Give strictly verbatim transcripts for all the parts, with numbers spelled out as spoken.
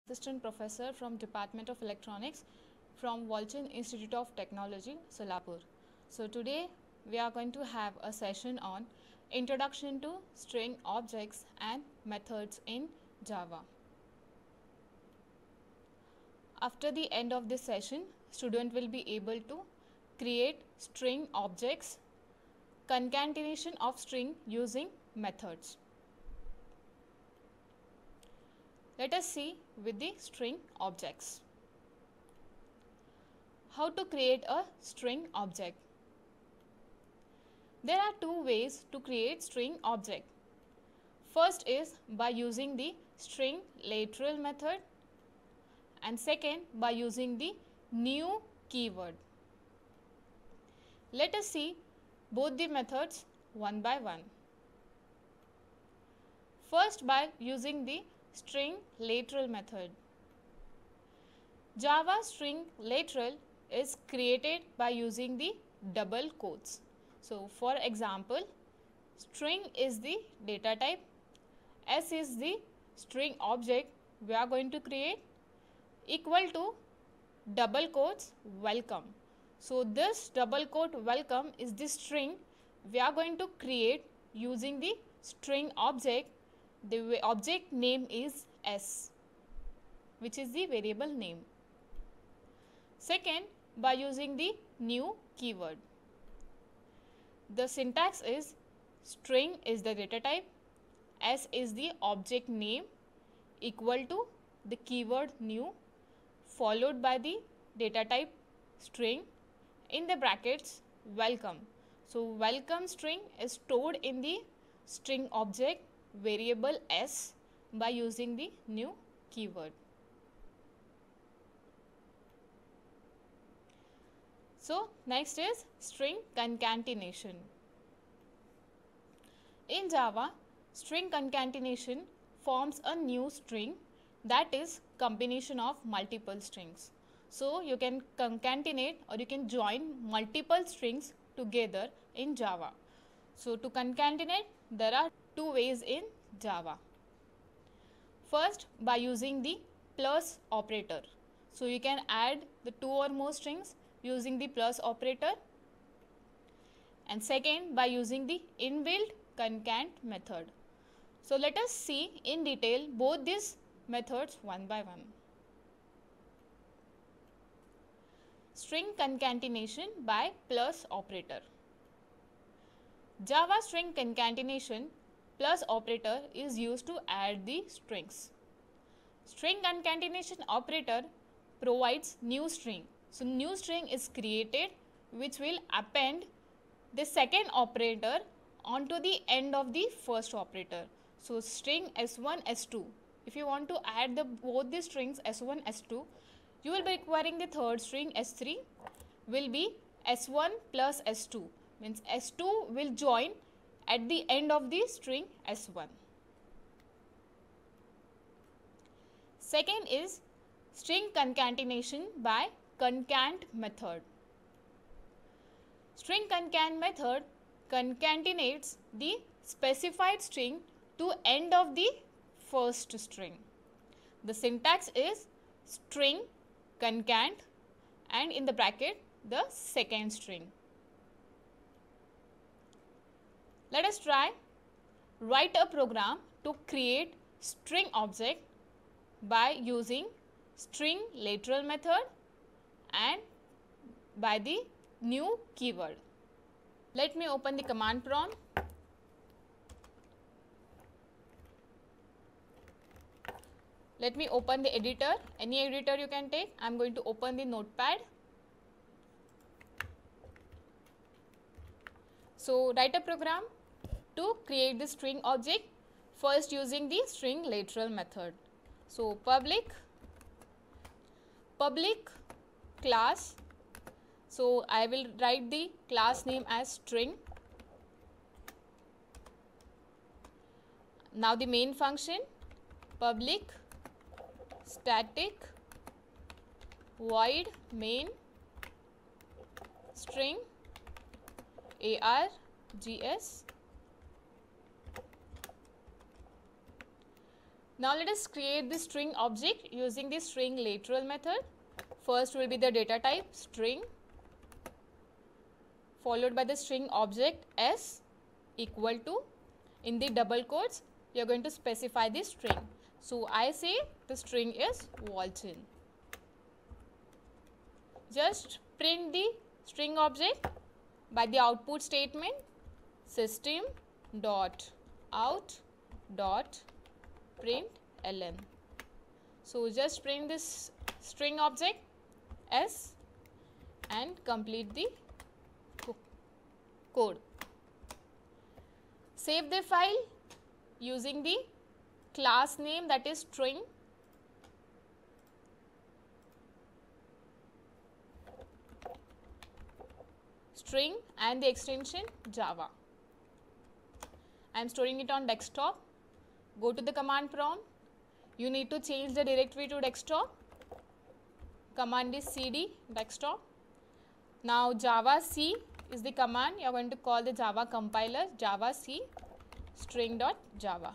Assistant Professor from Department of Electronics from Walchand Institute of Technology, Solapur. So today we are going to have a session on Introduction to String Objects and Methods in Java. After the end of this session, student will be able to create string objects, concatenation of string using methods. Let us see with the string objects. How to create a string object? There are two ways to create string object. First is by using the string literal method, and second by using the new keyword. Let us see both the methods one by one. First, by using the string literal method. Java string literal is created by using the double quotes. So for example, string is the data type, S is the string object we are going to create, equal to double quotes welcome. So this double quote welcome is the string we are going to create using the string object. The object name is S, which is the variable name. Second, by using the new keyword. The syntax is string is the data type, S is the object name, equal to the keyword new, followed by the data type string, in the brackets welcome. So welcome string is stored in the string object variable S by using the new keyword. So next is string concatenation. In Java, string concatenation forms a new string that is combination of multiple strings. So you can concatenate or you can join multiple strings together in Java. So to concatenate, there are two ways in Java. First, by using the plus operator. So you can add the two or more strings using the plus operator. And second, by using the inbuilt concat method. So let us see in detail both these methods one by one. String concatenation by plus operator. Java string concatenation plus operator is used to add the strings. String concatenation operator provides new string. So new string is created which will append the second operator onto the end of the first operator. So string S one, S two. If you want to add the both the strings S one, S two, you will be requiring the third string S three will be S one plus S two. Means S two will join at the end of the string S one. Second is string concatenation by concat method. String concat method concatenates the specified string to end of the first string. The syntax is string concat and in the bracket the second string. Let us try write a program to create string object by using string literal method and by the new keyword. Let me open the command prompt. Let me open the editor, any editor you can take. I am going to open the notepad. So write a program to create the string object, first using the string literal method. So public, public class, so I will write the class name as string. Now the main function, public static void main string args Now let us create the string object using the string literal method. First will be the data type string, followed by the string object s equal to, in the double quotes you are going to specify the string. So I say the string is Walton. Just print the string object by the output statement system dot out dot println. So just print this string object s and complete the code. Save the file using the class name, that is string. String and the extension Java. I am storing it on desktop. Go to the command prompt. You need to change the directory to desktop. Command is cd desktop. Now Java C is the command. You are going to call the Java compiler Java C string.java.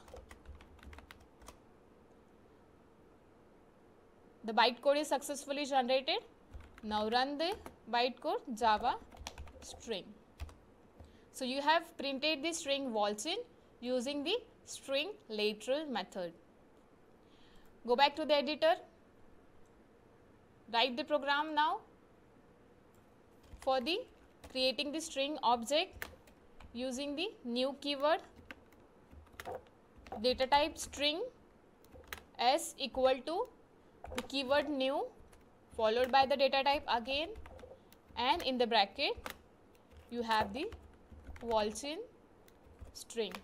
The bytecode is successfully generated. Now run the bytecode Java string. So you have printed the string Walton using the string literal method. Go back to the editor. Write the program now for the creating the string object using the new keyword data type string s equal to the keyword new followed by the data type again, and in the bracket you have the Walton string.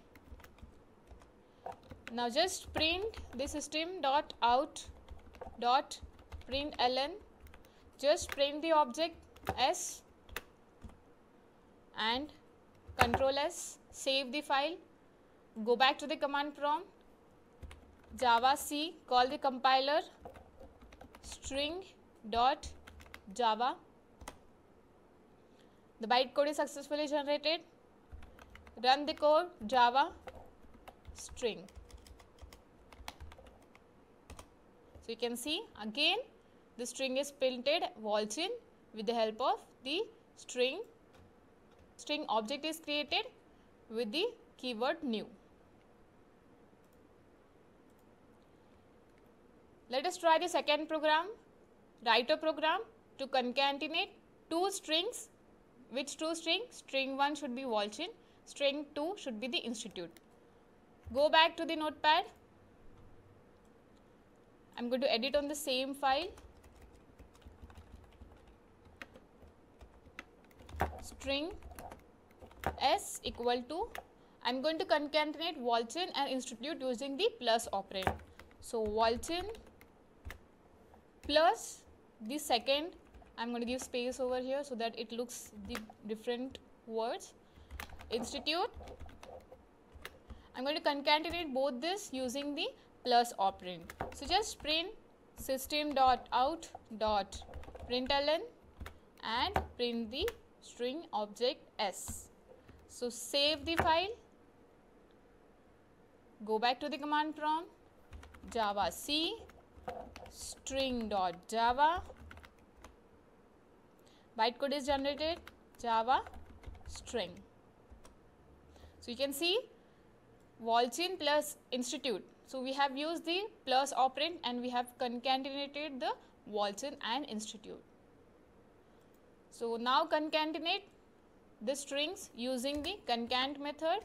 Now just print the system dot out dot println. Just print the object s and control S, save the file. Go back to the command prompt, Java C, call the compiler string dot java. The bytecode is successfully generated. Run the code Java string. So you can see again the string is printed Walton with the help of the string. String object is created with the keyword new. Let us try the second program. Write a program to concatenate two strings. Which two strings? String one should be Walton, string two should be the institute. Go back to the notepad. I am going to edit on the same file. String s equal to, I am going to concatenate Walton and institute using the plus operand. So Walton plus the second, I am going to give space over here so that it looks the different words, institute. I am going to concatenate both this using the plus operand. So just print system dot out dot println and print the string object s. So save the file. Go back to the command prompt, Java C string dot java. Bytecode is generated, Java string. So you can see Walton plus institute. So we have used the plus operand and we have concatenated the Walton and institute. So now concatenate the strings using the concat method.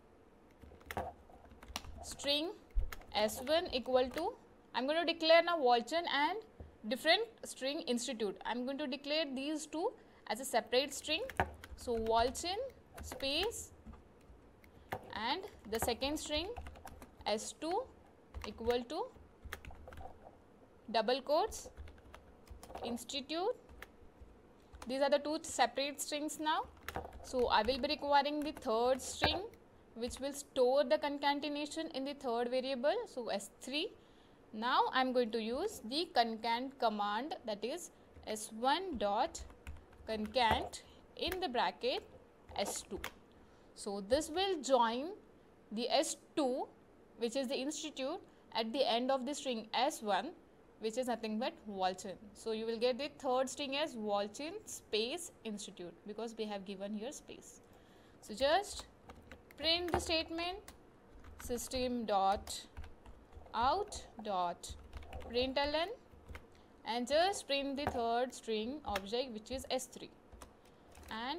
String s one equal to, I am going to declare now Walton and different string institute. I am going to declare these two as a separate string. So Walton space and the second string s two equal to double quotes institute. These are the two separate strings now. So I will be requiring the third string which will store the concatenation in the third variable, so s three. Now I am going to use the concat command, that is s one dot concat in the bracket s two. So this will join the s two which is the institute at the end of the string S one, which is nothing but Walchand. So you will get the third string as Walchand space institute, because we have given here space. So just print the statement system dot out dot println and just print the third string object, which is S three, and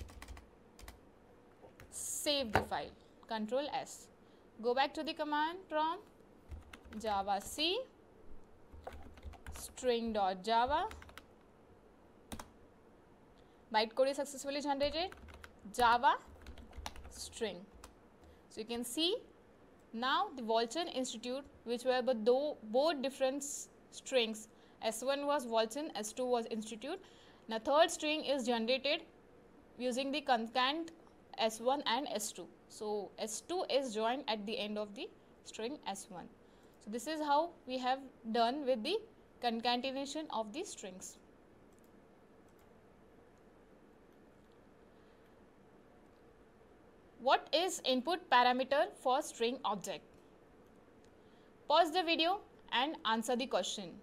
save the file. Control S. Go back to the command prompt, java c string dot java. Bytecode is successfully generated. Java string. So you can see now the Walchand institute, which were but though both different strings, S one was Walchand, S two was institute. Now third string is generated using the concat S one and S two. So S two is joined at the end of the string S one. So this is how we have done with the concatenation of the strings. What is input parameter for string object? Pause the video and answer the question.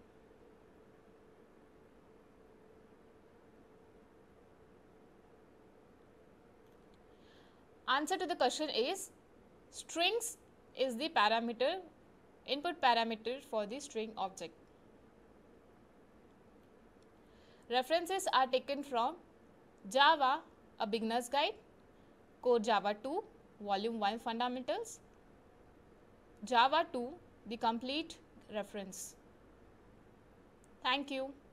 Answer to the question is strings is the parameter, input parameter for the string object. References are taken from Java, a beginner's guide, Core Java two, Volume one Fundamentals, Java two, the complete reference. Thank you.